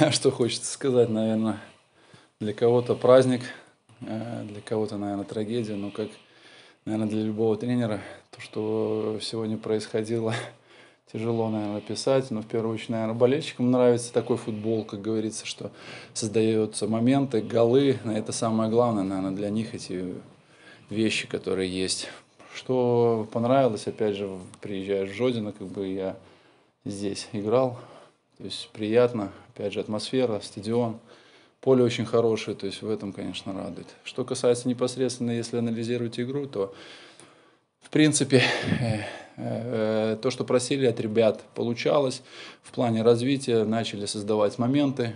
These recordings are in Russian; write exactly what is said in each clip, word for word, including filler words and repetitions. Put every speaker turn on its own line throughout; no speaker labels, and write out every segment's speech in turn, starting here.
что хочется сказать, наверное, для кого-то праздник, э, для кого-то, наверное, трагедия, но как, наверное, для любого тренера, то, что сегодня происходило, тяжело, наверное, писать, но в первую очередь, наверное, болельщикам нравится такой футбол, как говорится, что создаются моменты, голы, это самое главное, наверное, для них эти вещи, которые есть. Что понравилось, опять же, приезжаешь в Жодино, как бы я здесь играл, то есть приятно, опять же, атмосфера, стадион, поле очень хорошее, то есть в этом, конечно, радует. Что касается непосредственно, если анализировать игру, то, в принципе, то, что просили от ребят, получалось. В плане развития начали создавать моменты,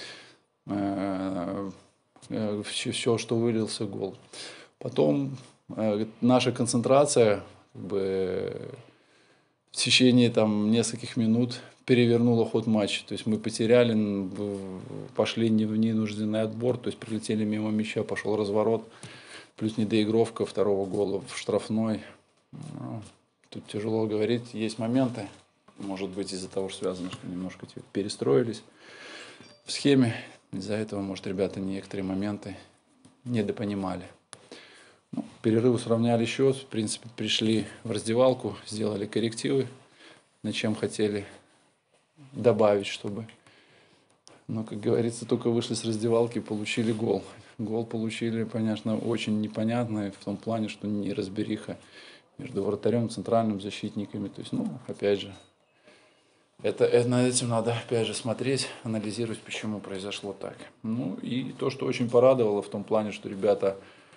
все, что вылился гол. Потом наша концентрация, как бы, в течение там нескольких минут перевернула ход матча. То есть мы потеряли, пошли в ненужный отбор, то есть прилетели мимо мяча, пошел разворот, плюс недоигровка второго гола в штрафной. Ну, тут тяжело говорить, есть моменты, может быть, из-за того, что связано, что немножко перестроились в схеме, из-за этого, может, ребята некоторые моменты недопонимали. Ну, перерывы сравняли счет, в принципе, пришли в раздевалку, сделали коррективы, на чем хотели добавить, чтобы, но, как говорится, только вышли с раздевалки, получили гол. Гол получили, конечно, очень непонятный, в том плане, что неразбериха между вратарем, центральным защитниками. То есть, ну, опять же, это, это, над этим надо, опять же, смотреть, анализировать, почему произошло так. Ну, и то, что очень порадовало, в том плане, что ребята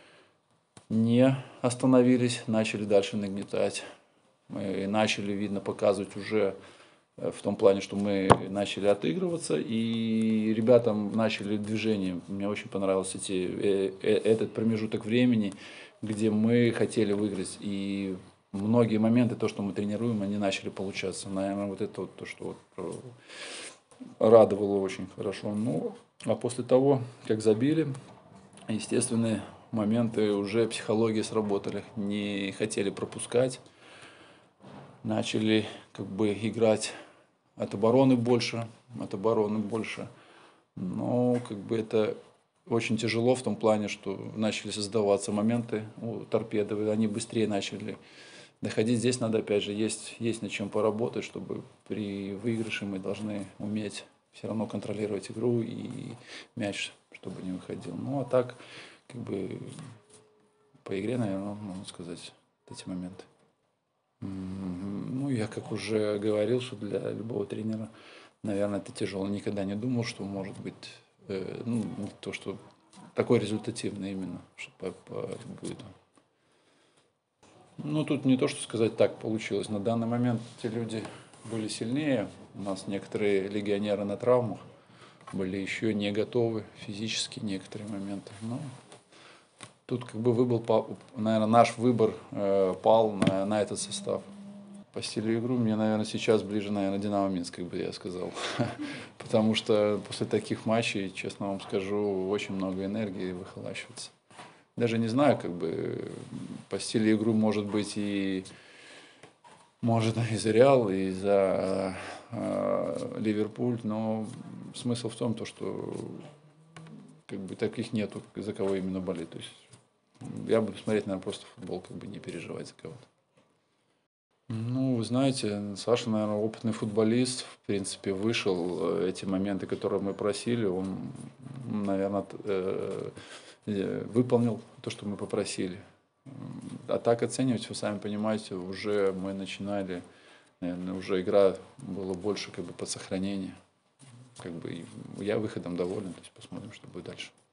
не остановились, начали дальше нагнетать. Мы начали, видно, показывать уже в том плане, что мы начали отыгрываться, и ребятам начали движение. Мне очень понравился эти, этот промежуток времени, где мы хотели выиграть. И многие моменты, то, что мы тренируем, они начали получаться. Наверное, вот это вот то, что вот радовало очень хорошо. Ну, а после того, как забили, естественные моменты уже психологии сработали. Не хотели пропускать. Начали как бы играть от обороны больше, от обороны больше. Но как бы это очень тяжело в том плане, что начали создаваться моменты у торпеды, они быстрее начали доходить. Здесь надо, опять же, есть, есть над чем поработать, чтобы при выигрыше мы должны уметь все равно контролировать игру и мяч, чтобы не выходил. Ну, а так, как бы, по игре, наверное, можно сказать, эти моменты. Ну, я как уже говорил, что для любого тренера, наверное, это тяжело. Никогда не думал, что может быть, э, ну, то, что такой результативный именно, что по, по, будет. Ну, тут не то, что сказать, так получилось. На данный момент те люди были сильнее. У нас некоторые легионеры на травмах были еще не готовы физически некоторые моменты. Но тут как бы выбор, наверное, наш выбор э, пал на, на этот состав. По стилю игры мне, наверное, сейчас ближе, наверное, Динамо Минск, как бы я сказал. Потому что после таких матчей, честно вам скажу, очень много энергии выхолащивается. Даже не знаю, как бы по стилю игры может быть и может и за Реал, и за э, Ливерпуль, но смысл в том, то, что как бы таких нету, за кого именно болеть. То есть я буду смотреть, наверное, просто футбол, как бы не переживать за кого-то. Ну, вы знаете, Саша, наверное, опытный футболист, в принципе, вышел эти моменты, которые мы просили, он, наверное, выполнил то, что мы попросили. А так оценивать, вы сами понимаете, уже мы начинали, наверное, уже игра была больше как бы под сохранение. Как бы я выходом доволен, то есть посмотрим, что будет дальше.